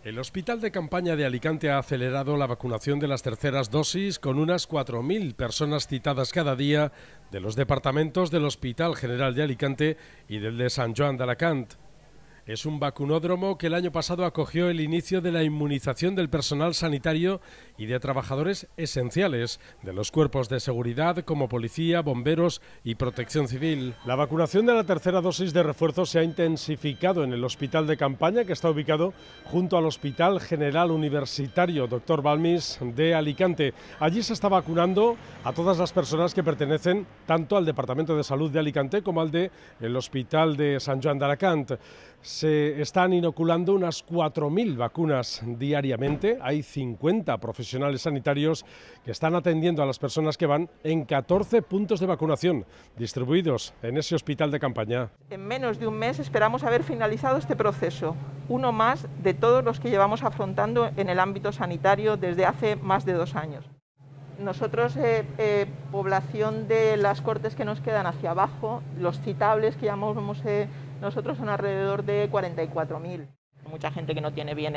El Hospital de Campaña de Alicante ha acelerado la vacunación de las terceras dosis con unas 4.000 personas citadas cada día de los departamentos del Hospital General de Alicante y del de Sant Joan d'Alacant. Es un vacunódromo que el año pasado acogió el inicio de la inmunización del personal sanitario y de trabajadores esenciales de los cuerpos de seguridad como policía, bomberos y protección civil. La vacunación de la tercera dosis de refuerzo se ha intensificado en el Hospital de Campaña, que está ubicado junto al Hospital General Universitario Dr. Balmis de Alicante. Allí se está vacunando a todas las personas que pertenecen tanto al Departamento de Salud de Alicante como al del Hospital de Sant Joan d'Alacant. Se están inoculando unas 4.000 vacunas diariamente. Hay 50 profesionales sanitarios que están atendiendo a las personas que van en 14 puntos de vacunación distribuidos en ese hospital de campaña. En menos de un mes esperamos haber finalizado este proceso, uno más de todos los que llevamos afrontando en el ámbito sanitario desde hace más de 2 años. Nosotros, población de las Cortes que nos quedan hacia abajo, los citables que llamamos nosotros son alrededor de 44.000. Mucha gente que no tiene bien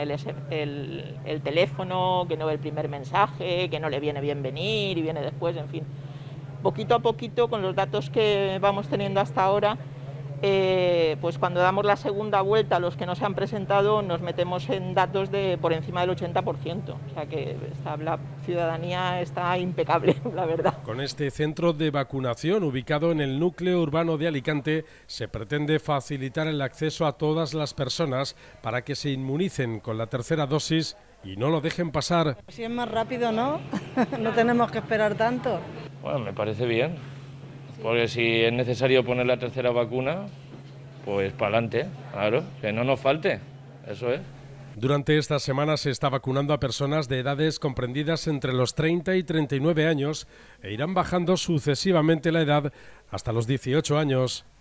el teléfono, que no ve el primer mensaje, que no le viene bien venir y viene después, en fin. Poquito a poquito, con los datos que vamos teniendo hasta ahora, pues cuando damos la segunda vuelta a los que no se han presentado nos metemos en datos de por encima del 80%, o sea que la ciudadanía está impecable, la verdad. Con este centro de vacunación ubicado en el núcleo urbano de Alicante se pretende facilitar el acceso a todas las personas para que se inmunicen con la tercera dosis y no lo dejen pasar. Si es más rápido, ¿no? No tenemos que esperar tanto. Bueno, me parece bien. Porque si es necesario poner la tercera vacuna, pues para adelante, claro, que no nos falte, eso es. Durante esta semana se está vacunando a personas de edades comprendidas entre los 30 y 39 años e irán bajando sucesivamente la edad hasta los 18 años.